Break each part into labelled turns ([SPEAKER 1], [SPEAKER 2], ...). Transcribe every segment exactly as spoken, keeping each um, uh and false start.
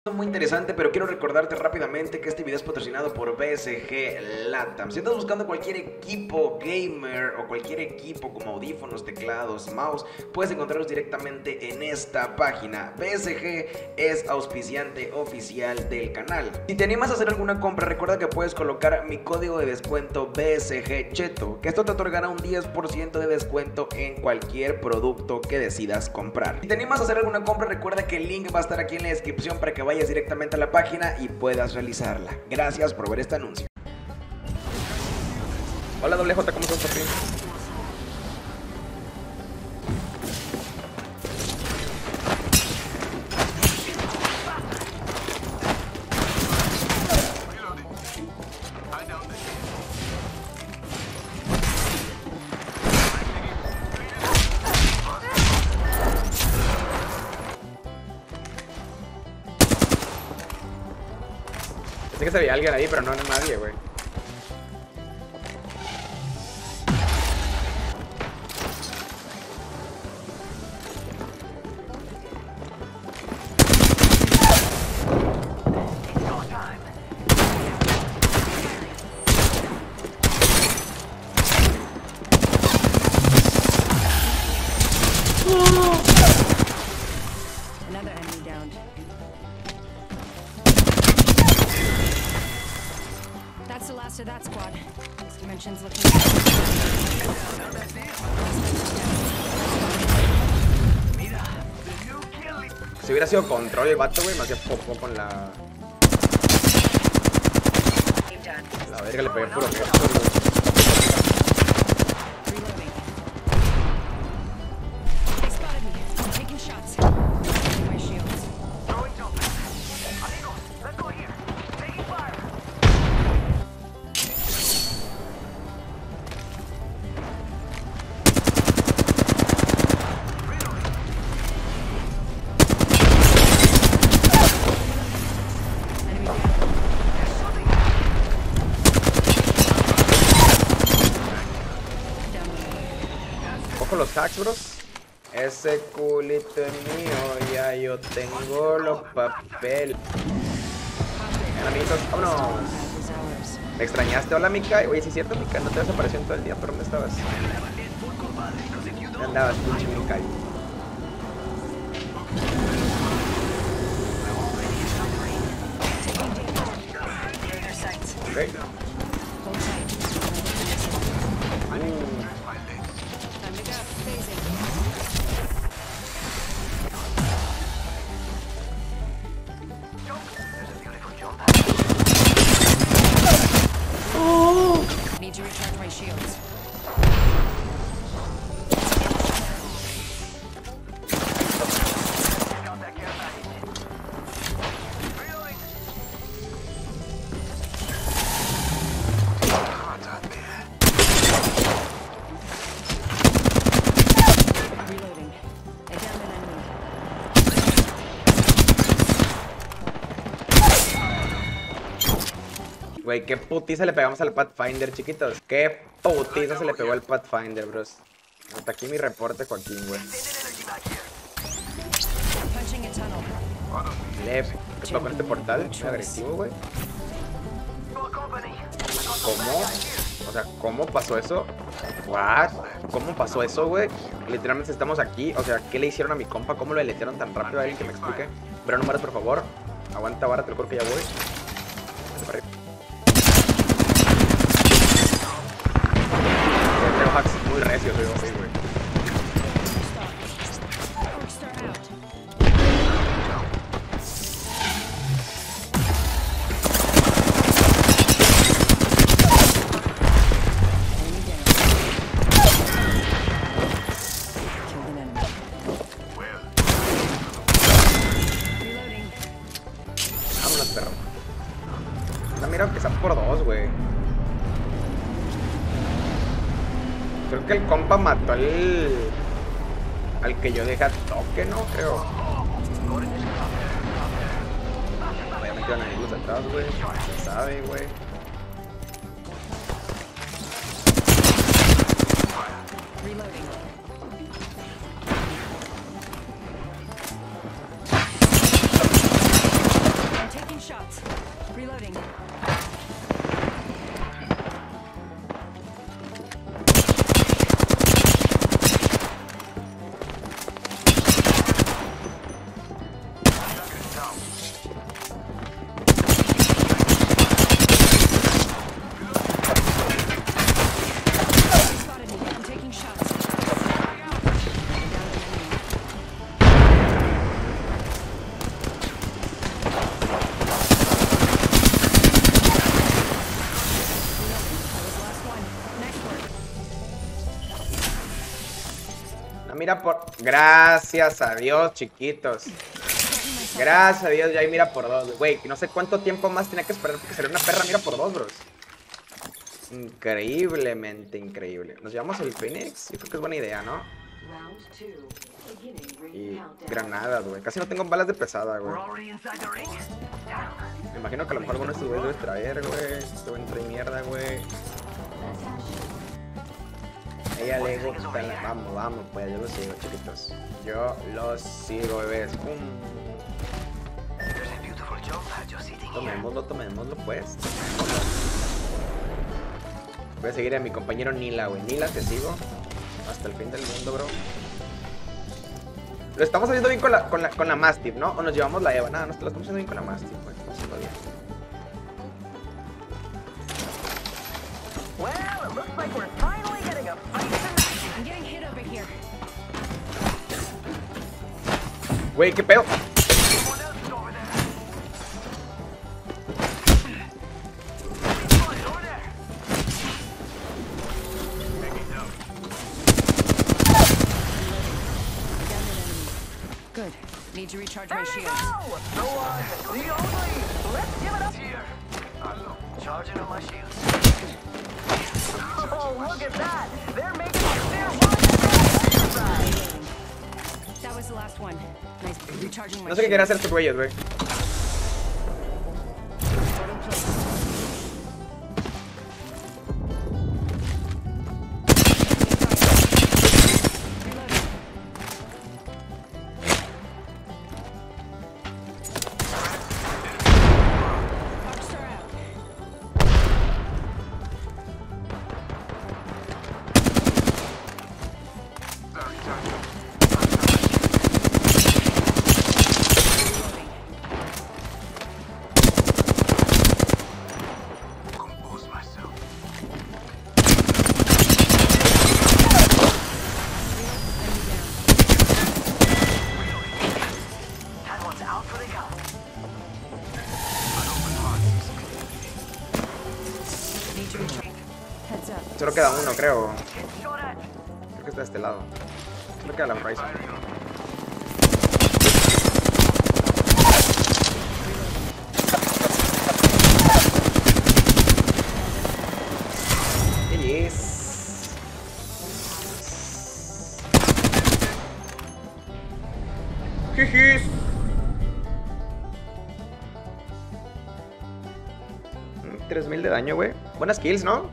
[SPEAKER 1] Muy interesante, pero quiero recordarte rápidamente que este video es patrocinado por B S G Latam. Si estás buscando cualquier equipo gamer o cualquier equipo como audífonos, teclados, mouse, puedes encontrarlos directamente en esta página. B S G es auspiciante oficial del canal. Si te animas a hacer alguna compra, recuerda que puedes colocar mi código de descuento B S G Cheto, que esto te otorgará un diez por ciento de descuento en cualquier producto que decidas comprar. Si te animas a hacer alguna compra, recuerda que el link va a estar aquí en la descripción para que vayas directamente a la página y puedas realizarla. Gracias por ver este anuncio.
[SPEAKER 2] Hola doble J, ¿cómo estás, papi? Pensé que se veía alguien ahí, pero no, no nadie, güey.
[SPEAKER 3] Another enemy downed. That's the last of that squad. This dimension's looking.
[SPEAKER 2] Si hubiera sido control el vato, güey, me hacía popó con la... La verga, le pegué puro gesto, güey.
[SPEAKER 3] Reloading. They spotted me. I'm taking shots. Taking my shields. Enemy down. Down one.
[SPEAKER 2] Cojo los hacks, bros. Ese culito es mío, ya yo tengo los papeles. Bien, amiguitos, vámonos.
[SPEAKER 3] Path is ours.
[SPEAKER 2] ¿Me extrañaste? Hola, Mika. Oye, sí es cierto, Mika, no te desapareció en todo el día, ¿pero dónde estabas? ¿Dónde andabas, pinche Mika? Ok.
[SPEAKER 3] Hold tight.
[SPEAKER 2] Uh,
[SPEAKER 3] Time to go. Phasing. Need to recharge my shields. Reloading. I downed an enemy.
[SPEAKER 2] Güey, qué putiza le pegamos al Pathfinder, chiquitos. Qué putiza se le pegó al Pathfinder, bros. Hasta aquí mi reporte, Joaquín, güey.
[SPEAKER 3] Punching a tunnel.
[SPEAKER 2] Lef, ¿qué pasó con este portal? Muy agresivo, güey. ¿Cómo? O sea, ¿cómo pasó eso? What? ¿Cómo pasó eso, güey? Literalmente estamos aquí. O sea, ¿qué le hicieron a mi compa? ¿Cómo lo deletearon tan rápido? Alguien que me explique. Pero no mueras, por favor. Aguanta, vara, te lo juro que ya voy. Vete para arriba. Tengo hacks muy recios, güey. Sí, güey.
[SPEAKER 3] Start out. Enemy down. Killed an enemy. Reloading.
[SPEAKER 2] Vámonos, perro. La mira que está por dos, güey. Creo que el compa mató al... Al que yo dejé a toque, ¿no? Creo. Vaya metido en la luz atrás, güey. Se sabe, güey.
[SPEAKER 3] Reloading.
[SPEAKER 2] mira por... Gracias a Dios, chiquitos. Gracias a Dios, ya ahí mira por dos. Güey, no sé cuánto tiempo más tenía que esperar porque sería una perra mira por dos, bros. Increíblemente increíble. Nos llevamos el Phoenix. Yo creo que es buena idea, ¿no? Y granadas, güey. Casi no tengo balas de pesada, güey. Me imagino que a lo mejor alguno de estos güeyes debe traer, güey. Este güey trae mierda, güey. Ella le gusta la... Vamos, vamos, pues. Yo lo sigo, chiquitos. Yo los sigo, bebés. Pum. Tomémoslo, tomémoslo, pues. Voy a seguir a mi compañero Nila, güey. Nila, te sigo. Hasta el fin del mundo, bro. Lo estamos haciendo bien con la, con la, con la Mastiff, ¿no? O nos llevamos la Eva. Nada, no, lo estamos haciendo bien con la Mastiff, güey. Estamos haciendo bien. Güey, ¿qué pedo?
[SPEAKER 3] Good. Need to recharge my shield.
[SPEAKER 4] Charging on my shield. Oh, look at that! They're making a fair one.
[SPEAKER 3] That was the last one. Nice. Recharging my
[SPEAKER 2] No sé qué quieren hacer estos güeyes, güey. Solo queda uno, creo. Creo que está de este lado. Solo queda la Horizon. Yes. Jijis. tres mil de daño, güey. Buenas kills, ¿no?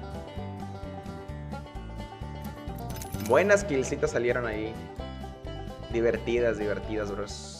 [SPEAKER 2] Buenas killcitas salieron ahí. Divertidas, divertidas, bros.